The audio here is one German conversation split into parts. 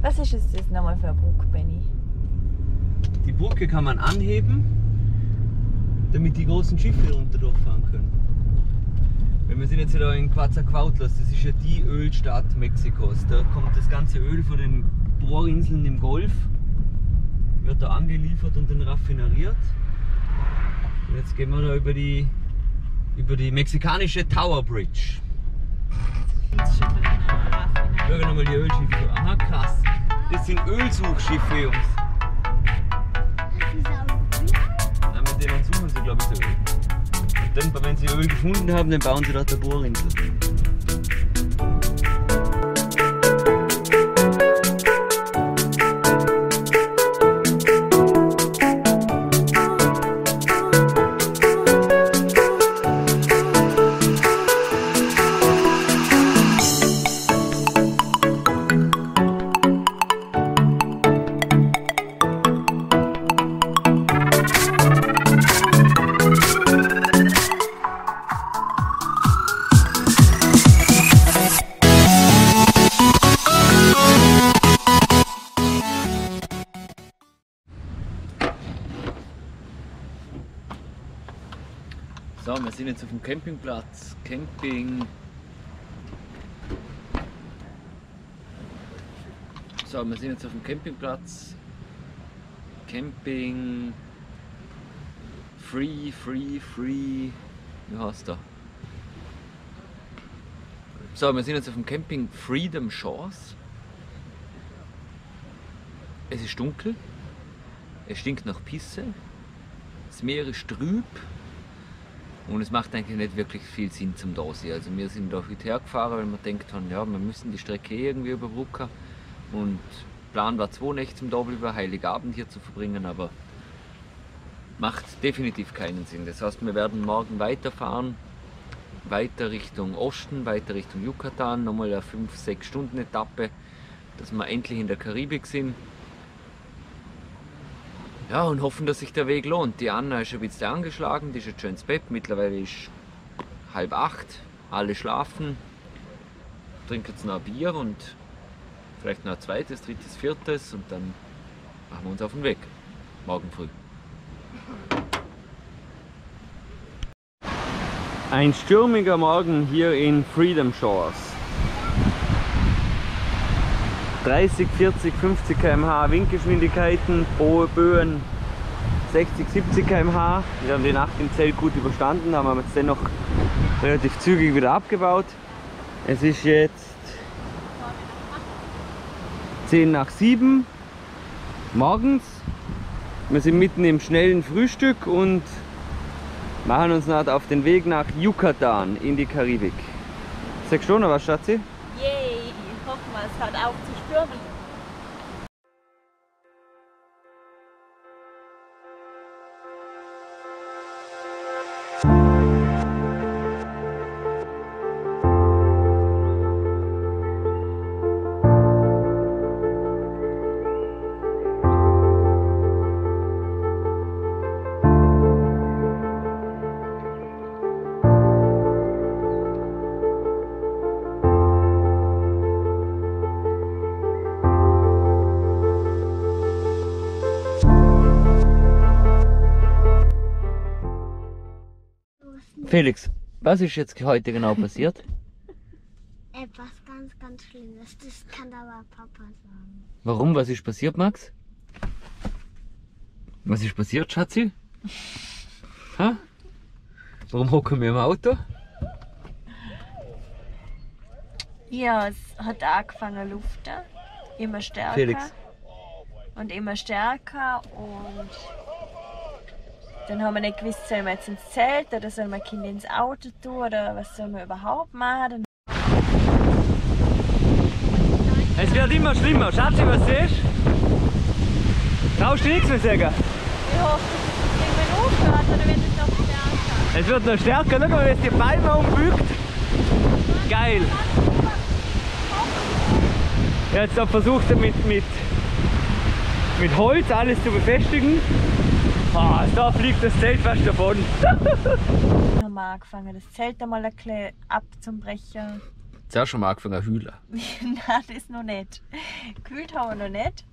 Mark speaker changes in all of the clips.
Speaker 1: Was ist jetzt das nochmal für eine Brücke, Benni?
Speaker 2: Die Brücke kann man anheben, damit die großen Schiffe runter durchfahren können. Weil wir sind jetzt hier in Coatzacoalcos, das ist ja die Ölstadt Mexikos. Da kommt das ganze Öl von den Bohrinseln im Golf, wird da angeliefert und dann raffineriert. Und jetzt gehen wir da über die mexikanische Tower Bridge. Schau nochmal die Ölschiffe. Aha, krass. Das sind Ölsuchschiffe, Jungs. Ja, mit denen suchen sie, glaube ich, so Öl. Und dann, wenn sie Öl gefunden haben, dann bauen sie dort eine Bohrinsel. So, wir sind jetzt auf dem Campingplatz. Camping Free. Wie heißt der? So, wir sind jetzt auf dem Camping Freedom Shores. Es ist dunkel. Es stinkt nach Pisse. Das Meer ist trüb. Und es macht eigentlich nicht wirklich viel Sinn zum da sein. Also wir sind da heute hergefahren, weil wir gedacht haben, ja, wir müssen die Strecke irgendwie überbrücken. Und Plan war 2 Nächte zum da bleiben, Heiligabend hier zu verbringen, aber macht definitiv keinen Sinn. Das heißt, wir werden morgen weiterfahren, weiter Richtung Osten, weiter Richtung Yucatan, nochmal eine 5-6 Stunden Etappe, dass wir endlich in der Karibik sind. Ja, und hoffen, dass sich der Weg lohnt. Die Anna ist schon ein bisschen angeschlagen, die ist jetzt schon ins Bett. Mittlerweile ist 7:30, alle schlafen. Trinken jetzt noch ein Bier und vielleicht noch ein zweites, drittes, viertes und dann machen wir uns auf den Weg. Morgen früh. Ein stürmiger Morgen hier in Freedom Shores. 30, 40, 50 km/h Windgeschwindigkeiten, hohe Böen 60, 70 km/h. Wir haben die Nacht im Zelt gut überstanden, haben jetzt dennoch relativ zügig wieder abgebaut. Es ist jetzt 6:50 morgens. Wir sind mitten im schnellen Frühstück und machen uns auf den Weg nach Yucatan in die Karibik. Sagst du noch was, Schatzi?
Speaker 1: Yay! Hoffen wir, es hört auf zu stürmen.
Speaker 2: Felix, was ist jetzt heute genau passiert?
Speaker 3: Etwas ganz Schlimmes, das kann aber Papa sagen.
Speaker 2: Warum? Was ist passiert, Max? Was ist passiert, Schatzi? Ha? Warum hocken wir im Auto?
Speaker 1: Ja, es hat angefangen zu luften, immer stärker.
Speaker 2: Felix.
Speaker 1: Und immer stärker und dann haben wir nicht gewusst, sollen wir jetzt ins Zelt oder sollen wir Kinder ins Auto tun oder was sollen wir überhaupt machen.
Speaker 2: Es wird immer schlimmer. Schatzi, was siehst du? Traust du nichts mehr sagen?
Speaker 1: Ich hoffe, dass es irgendwann aufhört oder wird es noch stärker?
Speaker 2: Es wird noch stärker. Schau mal, wie es die Palme umbügt. Geil. Jetzt habe versucht mit Holz alles zu befestigen. Ah, da fliegt das Zelt fast davon.
Speaker 1: Wir haben angefangen, das Zelt einmal ein bisschen abzubrechen,
Speaker 2: Zuerst schon mal angefangen zu heulen.
Speaker 1: Nein, das noch nicht. Gekühlt haben wir noch nicht.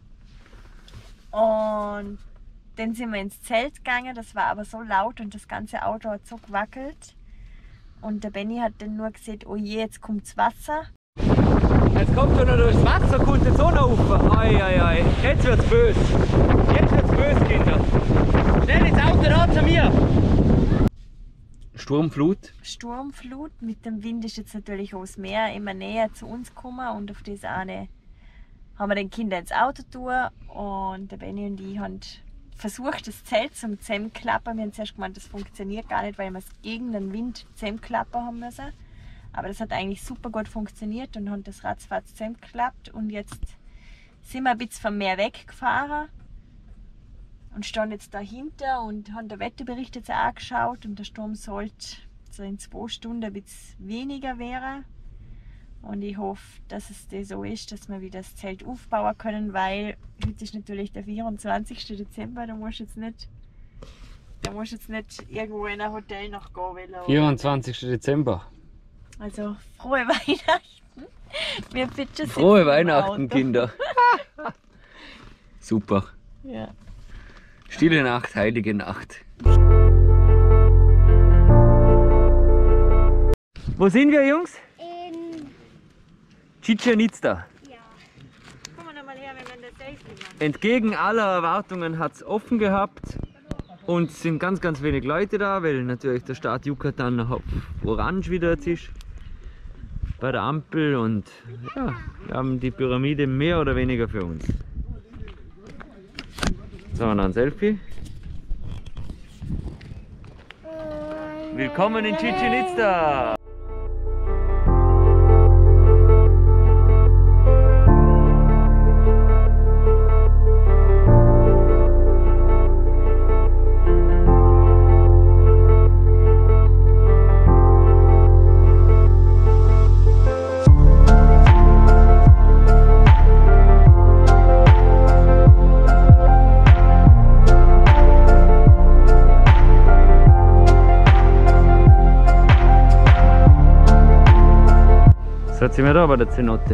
Speaker 1: Und dann sind wir ins Zelt gegangen, das war aber so laut und das ganze Auto hat so gewackelt. Und der Benny hat dann nur gesagt, oh je, jetzt kommt das Wasser.
Speaker 2: Jetzt kommt schon noch durchs Wasser, kommt die Sonne rauf. Oi, oi, oi. Jetzt wird's böse. Jetzt wird's böse, Kinder. Schnell ins Auto, da zu mir. Sturmflut.
Speaker 1: Sturmflut. Mit dem Wind ist jetzt natürlich auch das Meer immer näher zu uns gekommen. Und auf das eine haben wir den Kindern ins Auto tun. Und der Benni und ich haben versucht, das Zelt zum Zusammenklappen. Wir haben zuerst gemeint, das funktioniert gar nicht, weil wir es gegen den Wind zusammenklappen haben müssen. Aber das hat eigentlich super gut funktioniert und haben das ratzfatz zusammengeklappt. Und jetzt sind wir ein bisschen vom Meer weggefahren und stehen jetzt dahinter und haben den Wetterbericht jetzt angeschaut. Und der Sturm sollte so in 2 Stunden ein bisschen weniger werden. Und ich hoffe, dass es das so ist, dass wir wieder das Zelt aufbauen können, weil heute ist natürlich der 24. Dezember, da musst du jetzt nicht irgendwo in ein Hotel noch gehen.
Speaker 2: 24. Dezember.
Speaker 1: Also frohe Weihnachten. Wir pitchen
Speaker 2: Frohe Weihnachten, Kinder. Super.
Speaker 1: Ja.
Speaker 2: Stille Nacht, heilige Nacht. Wo sind wir, Jungs?
Speaker 3: In.
Speaker 2: Chichen Itza.
Speaker 3: Ja.
Speaker 1: Komm mal nochmal her, wenn wir das Selfie machen.
Speaker 2: Entgegen aller Erwartungen hat es offen gehabt und es sind ganz wenig Leute da, weil natürlich der Staat Yucatan noch auf Orange wieder jetzt ist bei der Ampel und ja, wir haben die Pyramide mehr oder weniger für uns. So, noch ein Selfie. Willkommen in Chichen Itza! Jetzt sind wir da bei der Cenote.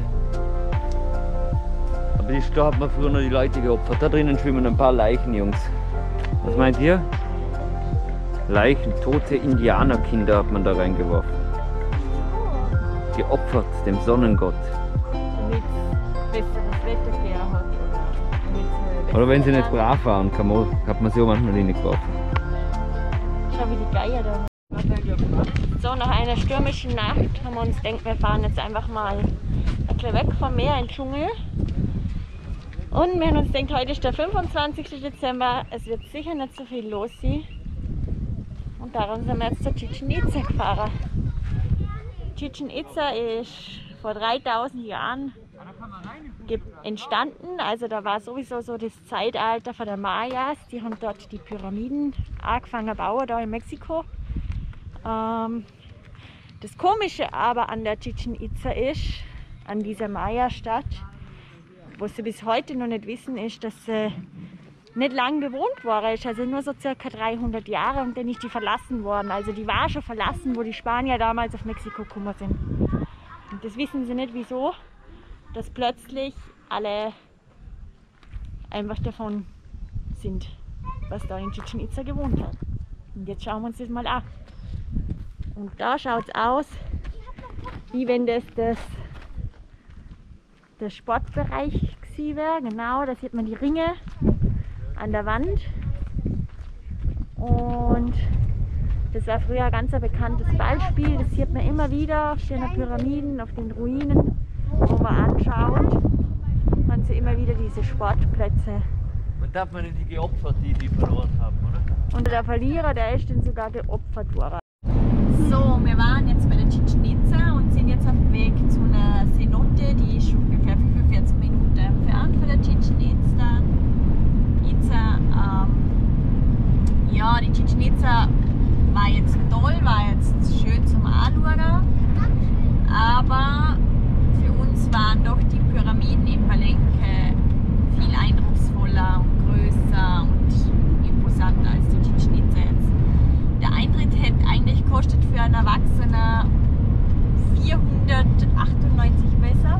Speaker 2: Aber da hat man früher noch die Leute geopfert. Da drinnen schwimmen ein paar Leichen, Jungs. Was meint ihr? Leichen, tote Indianerkinder hat man da reingeworfen. Geopfert dem Sonnengott.
Speaker 1: Damit es besseres Wetter gegeben hat.
Speaker 2: Oder wenn sie nicht brav waren, hat man sie auch manchmal reingeworfen.
Speaker 1: Schau, wie die Geier da. So, nach einer stürmischen Nacht haben wir uns gedacht, wir fahren jetzt einfach mal ein bisschen weg vom Meer in den Dschungel. Und wir haben uns gedacht, heute ist der 25. Dezember, es wird sicher nicht so viel los sein. Und darum sind wir jetzt zur Chichen Itza gefahren. Chichen Itza ist vor 3000 Jahren entstanden, also da war sowieso so das Zeitalter von der Mayas, die haben dort die Pyramiden angefangen zu bauen, da in Mexiko. Das Komische aber an der Chichen Itza ist, an dieser Maya-Stadt, was sie bis heute noch nicht wissen, ist, dass sie nicht lang bewohnt worden ist, also nur so circa 300 Jahre und dann ist die verlassen worden. Also die war schon verlassen, wo die Spanier damals auf Mexiko gekommen sind. Und das wissen sie nicht wieso, dass plötzlich alle einfach davon sind, was da in Chichen Itza gewohnt hat. Und jetzt schauen wir uns das mal an. Und da schaut es aus, wie wenn das der Sportbereich gewesen wäre. Genau, da sieht man die Ringe an der Wand. Und das war früher ein ganz bekanntes Ballspiel. Das sieht man immer wieder auf den Pyramiden, auf den Ruinen, wo man anschaut. Man sieht immer wieder diese Sportplätze.
Speaker 2: Und da hat man die geopfert, die verloren haben, oder?
Speaker 1: Und der Verlierer, der ist dann sogar geopfert worden. So, wir waren jetzt bei der Chichen Itza und sind jetzt auf dem Weg zu einer Cenote, die ist ungefähr 45 Minuten entfernt von der Chichen Itza. Ja, die Chichen Itza war jetzt toll, war jetzt schön zum Anschauen, aber für uns waren doch die Pyramiden in Palenque viel eindrucksvoller und größer und imposanter als die Chichen Itza jetzt. Der Eintritt hätte eigentlich gekostet für einen Erwachsenen 4 498 Pesos.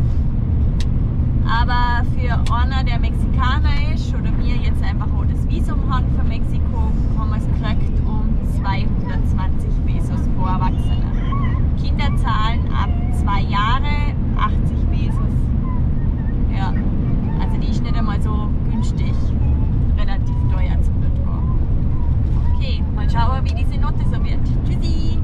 Speaker 1: Aber für einer, der Mexikaner ist oder wir jetzt einfach auch das Visum haben für Mexiko, haben wir es gekriegt um 220 Pesos pro Erwachsene. Kinder zahlen ab 2 Jahre 80 Pesos. Ja, also die ist nicht einmal so günstig, relativ teuer zum dort gehen. Okay, mal schauen, wie diese Note so wird. Tschüssi!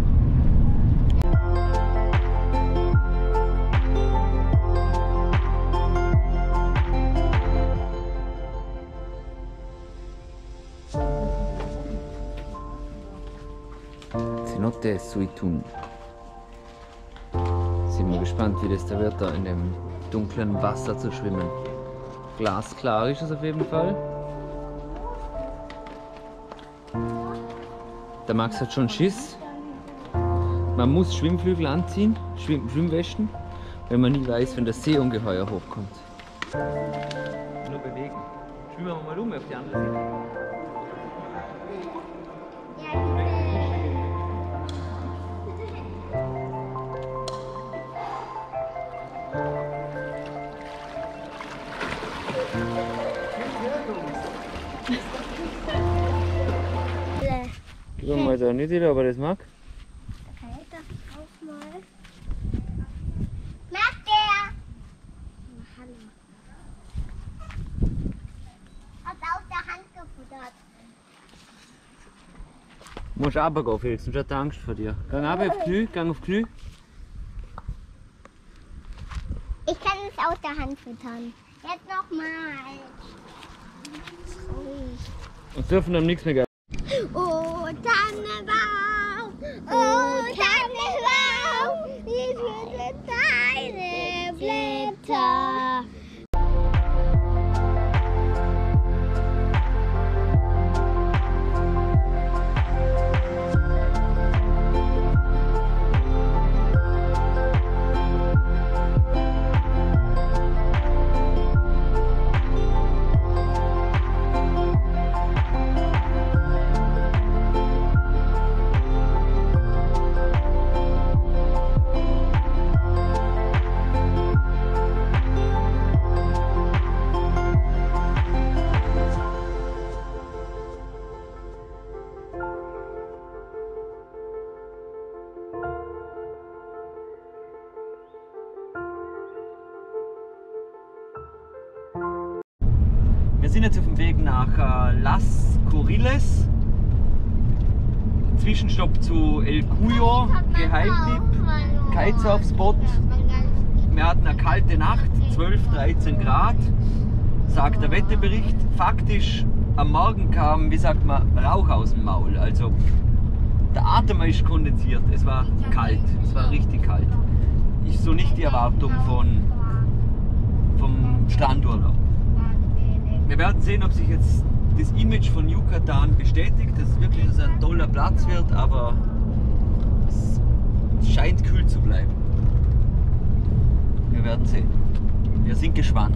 Speaker 2: Cenote Suitun. Sind wir gespannt, wie das da wird, da in dem dunklen Wasser zu schwimmen. Glasklar ist es auf jeden Fall. Der Max hat schon Schiss. Man muss Schwimmflügel anziehen, Schwimmwesten, wenn man nie weiß, wenn das Seeungeheuer hochkommt. Nur bewegen. Schwimmen wir mal um auf die andere Seite. Gib mir mal da nicht wieder, aber das mag.
Speaker 3: Okay, das auch mal. Mag der? Hallo. Hat aus der Hand gefuttert.
Speaker 2: Du musst runtergehen, Felix, sonst hat er Angst vor dir. Gang runter auf Knie, gang auf Knie.
Speaker 3: Ich kann es aus der Hand füttern. Jetzt nochmal.
Speaker 2: Und dürfen dann nichts mehr geben.
Speaker 3: Oh, Tannenbaum, oh, Tannenbaum, ich würde deine Blätter.
Speaker 2: Wir sind jetzt auf dem Weg nach Las Curiles. Zwischenstopp zu El Cuyo, Geheimtipp, Kitesurf-Spot. Wir hatten eine kalte Nacht, 12, 13 Grad, sagt der Wetterbericht. Faktisch am Morgen kam, wie sagt man, Rauch aus dem Maul. Also der Atem ist kondensiert, es war kalt, es war richtig kalt. Ist so nicht die Erwartung vom Strandurlaub. Wir werden sehen, ob sich jetzt das Image von Yucatan bestätigt, dass es wirklich so ein toller Platz wird, aber es scheint kühl zu bleiben. Wir werden sehen. Wir sind gespannt.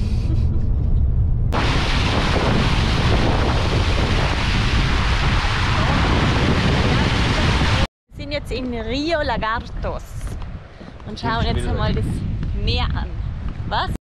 Speaker 1: Wir sind jetzt in Rio Lagartos und schauen jetzt einmal das Meer an. Was?